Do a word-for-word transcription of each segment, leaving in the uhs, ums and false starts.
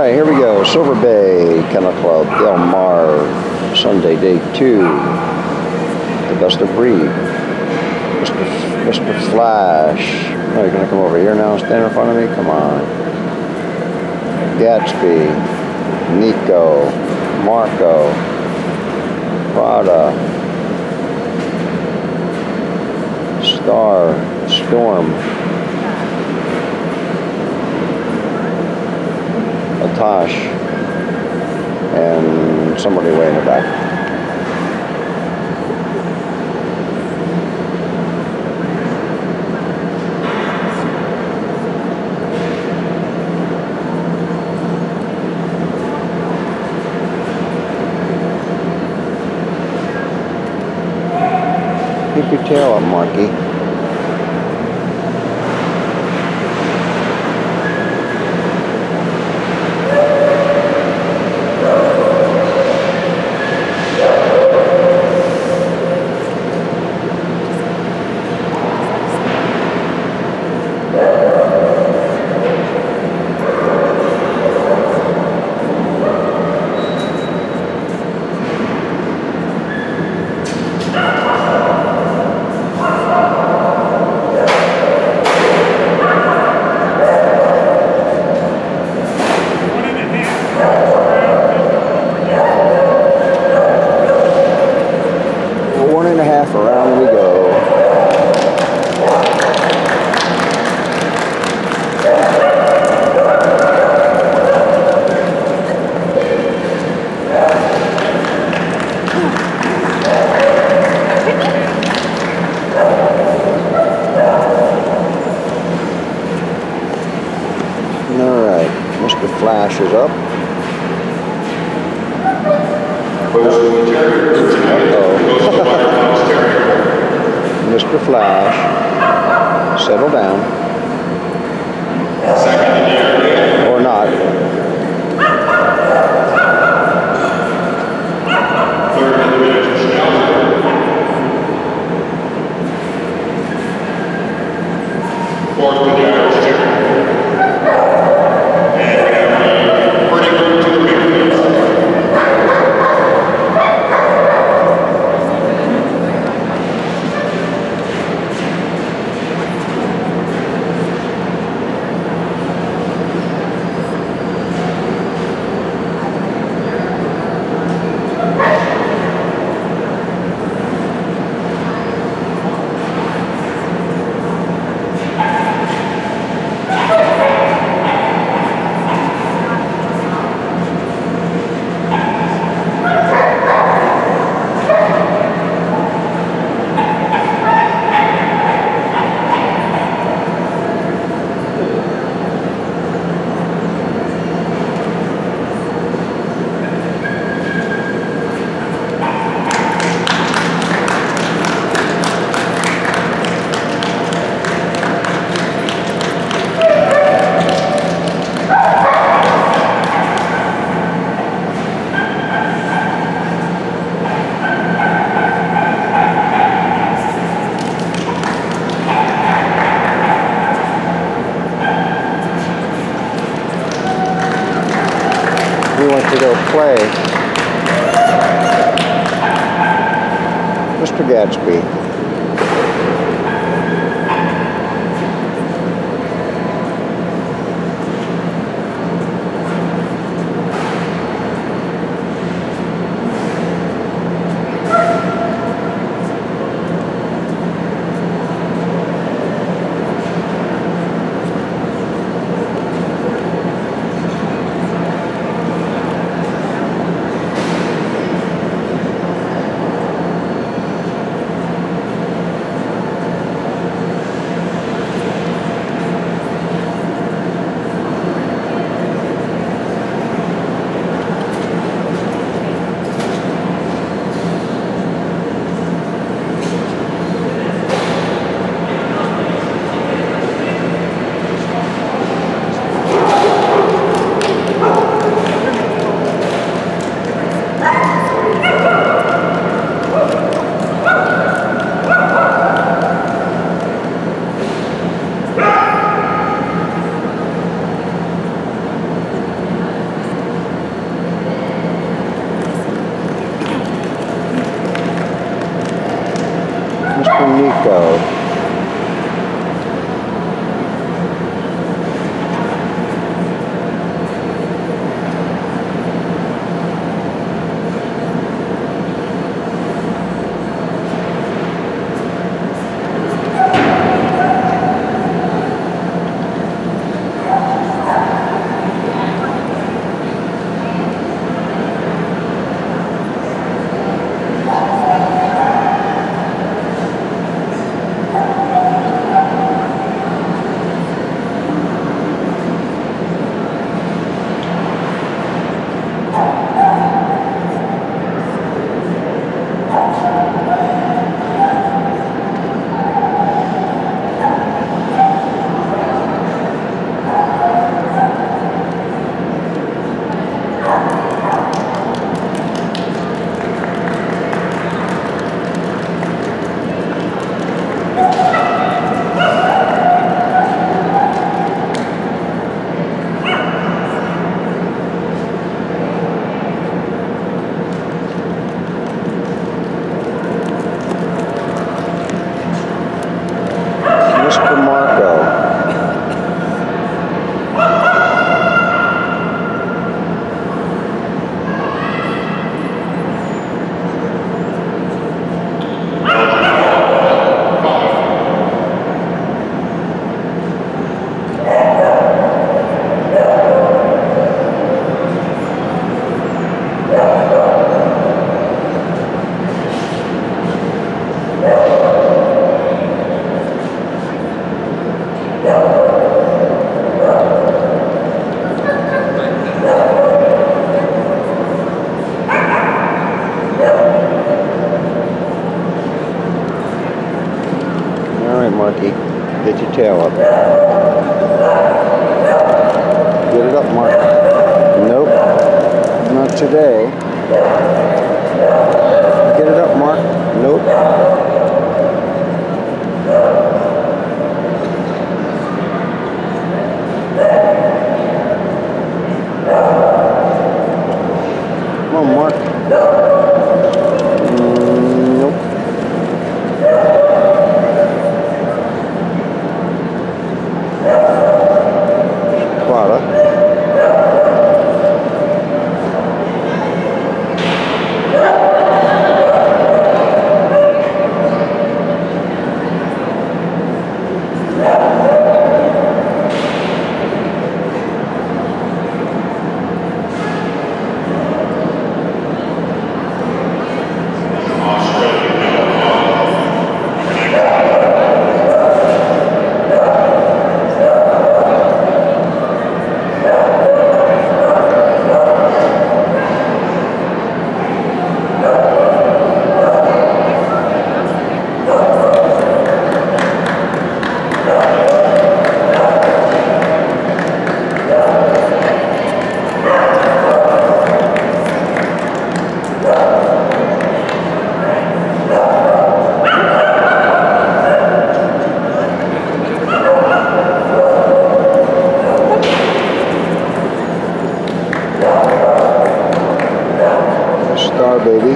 Alright, here we go. Silver Bay Kennel Club, Del Mar, Sunday, day two. The best of breed. Mister F Mister Flash. Oh, you're going to come over here now and stand in front of me? Come on. Gatsby. Nico. Marco. Prada. Star. Storm. Tosh, and somebody way in the back. Keep your tail up, Marky. Around we go. All right, Mister Flash is up. Mister Flash, settle down. Or not. Fourth to the Irish Terrier. And we have the verdict to the big leagues. We went to go play. Mister Gatsby. tail up. Get it up, Mark. Nope. Not today. Get it up, Mark. Nope. Come on, Mark. Mm, nope. Clara. Star baby.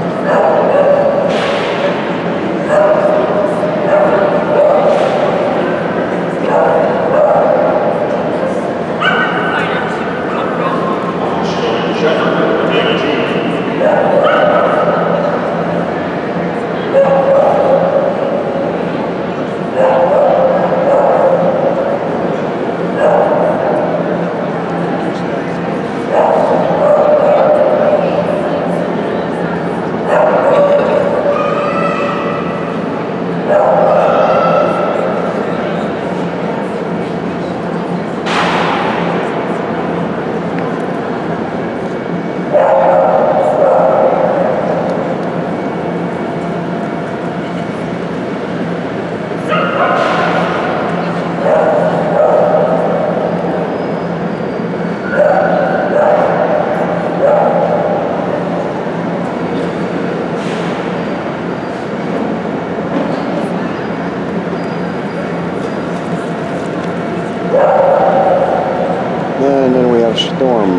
And then we have Storm.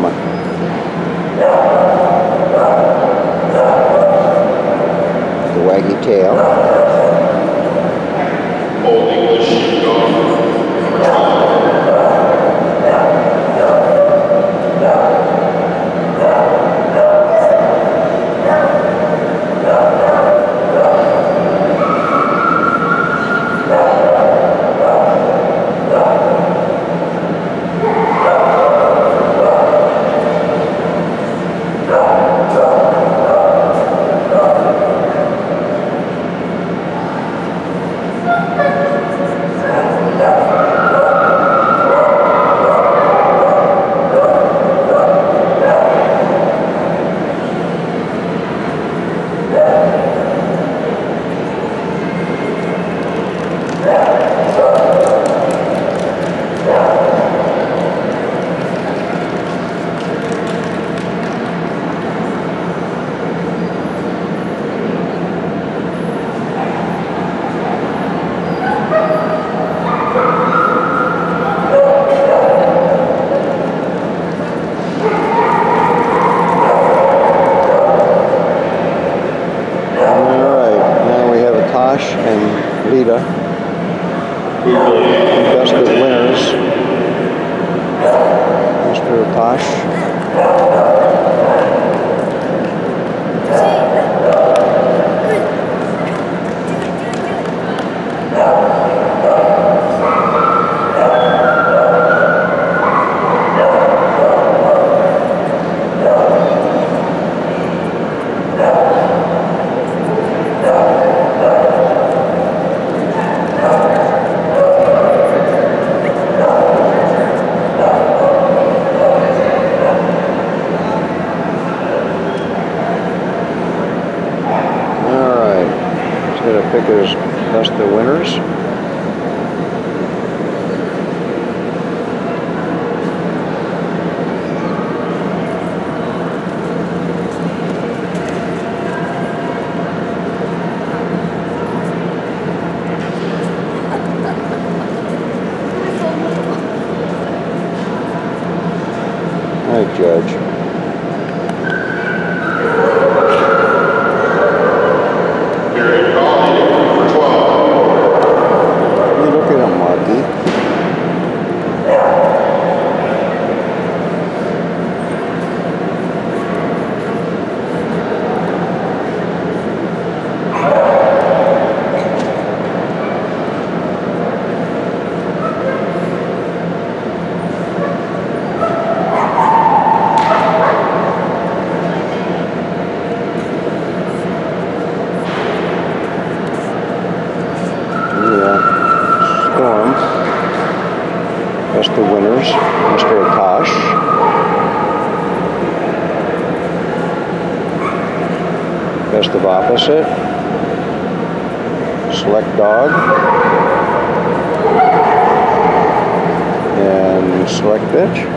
The waggy tail. Old English dog. And Lita, invested winners, Mister Tosh. Pick his best of winners. Hi, Judge. You look at him, Marky. Storm. That's the winners, Mister Akash. Best of opposite. Select dog. And select bitch.